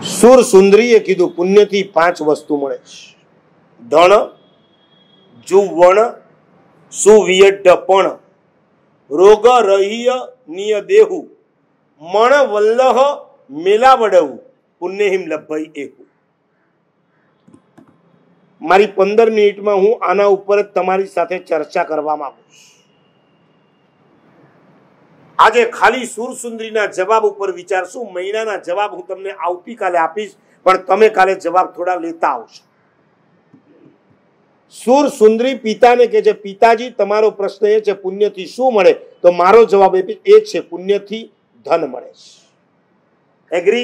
સુર સુંદરીએ કીધું પુણ્યથી 5 વસ્તુ મળે છે: ધણ, જુવણ, સુવિયઢપણ, રોગ રહિય નિય દેહુ, મણ વલ્લહ મેલાવડવું, પુણ્યહિમ લભઈ એહુ. મારી 15 મિનિટમાં હું આના ઉપર જ તમારી સાથે ચર્ચા કરવા માંગુ છું. આજે ખાલી સુરસુંદરીના જવાબ ઉપર વિચારશું. મહિનાના જવાબ હું તમને આવતીકાલે આપીશ, પણ તમે કાલે જવાબ થોડા લેતા આવશો. સુરસુંદરી પિતાને કહે છે, પિતાજી તમારો પ્રશ્ન એ છે પુણ્યથી શું મળે? તો મારો જવાબ એ છે પુણ્યથી ધન મળે છે. એગ્રી?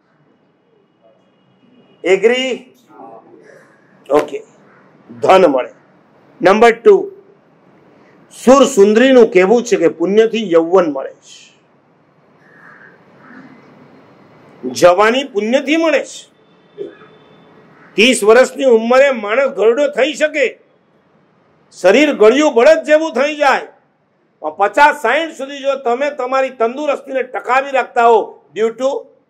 એગ્રી? ઓકે, ધન મળે. નંબર 2, સુરસુંદરીનું કહેવું છે કે પુણ્યથી યૌવન મળે છે. જવાની પુણ્યથી મળે છે. 30 વર્ષની ઉંમરે માણસ ઘરડો થઈ શકે, શરીર ગળ્યું બળદ જેવું થઈ જાય. 50-60 સુધી જો તમે તમારી તંદુરસ્તીને ટકાવી રાખતા હો ડ્યુ ટુ.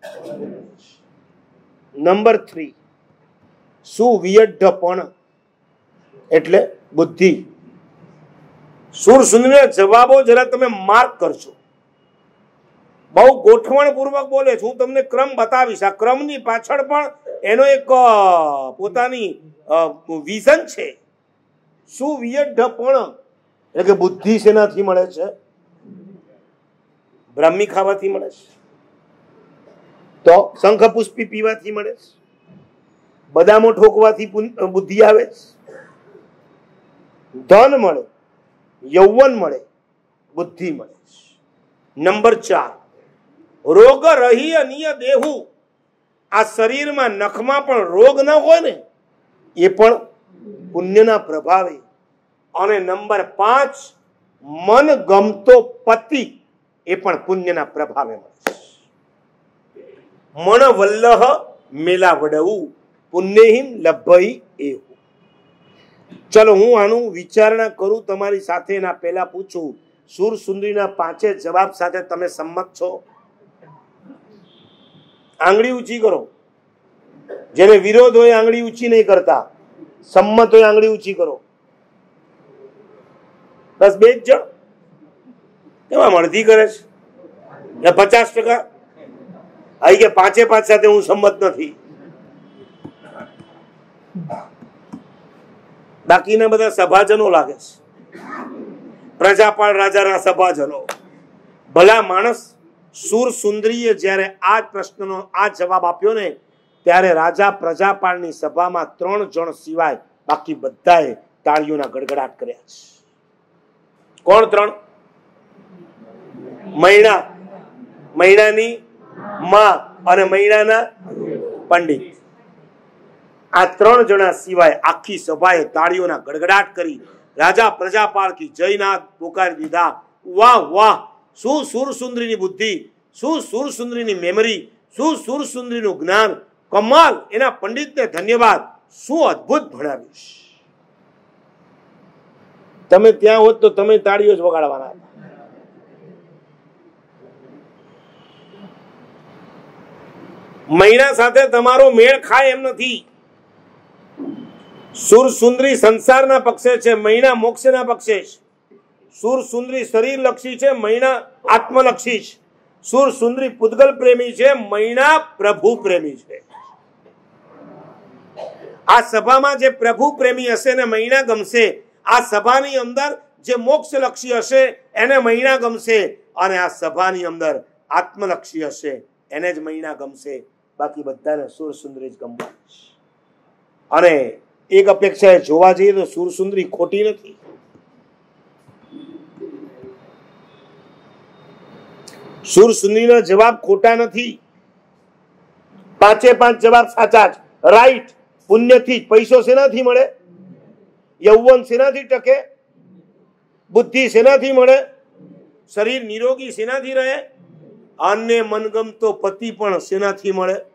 નંબર 3, સુવિયઢપણ એટલે બુદ્ધિ. સુરસુંદરીના જવાબો જરા તમે માર્ક કરજો. બહુ ગોઠવણ પૂર્વક બોલે છે. હું તમને ક્રમ બતાવીશ. આ ક્રમની પાછળ પણ એનો એક પોતાની વિઝન છે. સુવિયઢપણ એટલે કે બુદ્ધિ શેનાથી મળે છે? બ્રાહ્મી ખાવાથી મળે છે, તો શંખ પુષ્પી પીવાથી મળે છે, બદામો ઠોકવાથી બુદ્ધિ આવે છે. ધન મળે, યૌવન મળે, બુદ્ધિ મળે છે. નંબર 4, રોગ રહિય નિય દેહુ. આ શરીરમાં નખમાં પણ રોગ ન હોય ને, એ પણ પુણ્યના પ્રભાવે. અને નંબર 5, મન ગમતો પતિ, એ પણ પુણ્યના પ્રભાવે મળે છે. મણ વલ્લહ મેલાવડવું, પુણ્યહિમ લભઈ એહુ. ચલો હું આનું વિચારણા કરું તમારી સાથે. એના પહેલા પૂછું, સુરસુંદરીના 5 જવાબ સાથે તમે સંમત છો? આંગળી ઊંચી કરો. જેને વિરોધ હોય આંગળી ઊંચી નહીં કરતા, સંમત હોય આંગળી ઊંચી કરો. બસ 2 જ જણ કેવા અડધી કરે છે? 50% આવી કે 5 સાથે હું સંમત નથી. બાકીના બધા સભાજનો લાગે છે, પ્રજાપાળ રાજાના સભાજનો. ભલા માણસ, સુરસુંદરીએ જ્યારે આ પ્રશ્નનો આ જવાબ આપ્યો ને, ત્યારે રાજા પ્રજાપાળની સભામાં 3 જણ સિવાય બાકી બધાએ તાળીઓના ગડગડાટ કર્યા છે. કોણ 3? મૈણા, મૈણાની માં અને મૈણાના પંડિત. આ 3 જણા સિવાય આખી સભાએ તાળીઓના ગડગડાટ કરી રાજા પ્રજાપાળ કી જયનાથ પોકારી દીધા. વાહ વાહ, શું સુરસુંદરીની બુદ્ધિ, શું સુરસુંદરીની મેમરી, શું સુરસુંદરીનું જ્ઞાન, કમાલ. એના પંડિતને ધન્યવાદ, શું અદ્ભુત ભણાવ્યું. તમે ત્યાં હોત તો તમે તાળીઓ જ વગાડવાના હતા. મૈણા સાથે તમારો મેળ ખાય એમ નથી. સુરસુંદરી સંસારના પક્ષે છે, મૈણા મોક્ષના પક્ષે છે. સુરસુંદરી શરીર લક્ષી છે, મૈણા આત્મલક્ષી છે. સુરસુંદરી પૂતગલ પ્રેમી છે, મૈણા પ્રભુ પ્રેમી છે. આ સભામાં જે પ્રભુ પ્રેમી હશે ને મૈણા ગમશે. આ સભાની અંદર જે મોક્ષ લક્ષી હશે એને મૈણા ગમશે, અને આ સભાની અંદર આત્મલક્ષી હશે એને જ મૈણા ગમશે. બાકી બધાને સુરસુંદરી જ ગમવાની છે. અને એક અપેક્ષાએ જોવા જઈએ તો સુરસુંદરી ખોટી નથી. સુરસુંદરીના જવાબ ખોટા નથી. 5 જવાબ સાચા જ, રાઈટ. પુણ્યથી પૈસો શેનાથી મળે? યૌવન શેનાથી ટકે? બુદ્ધિ શેનાથી મળે? શરીર નિરોગી શેનાથી રહે? અન્ય મનગમતો પતિ પણ શેનાથી મળે?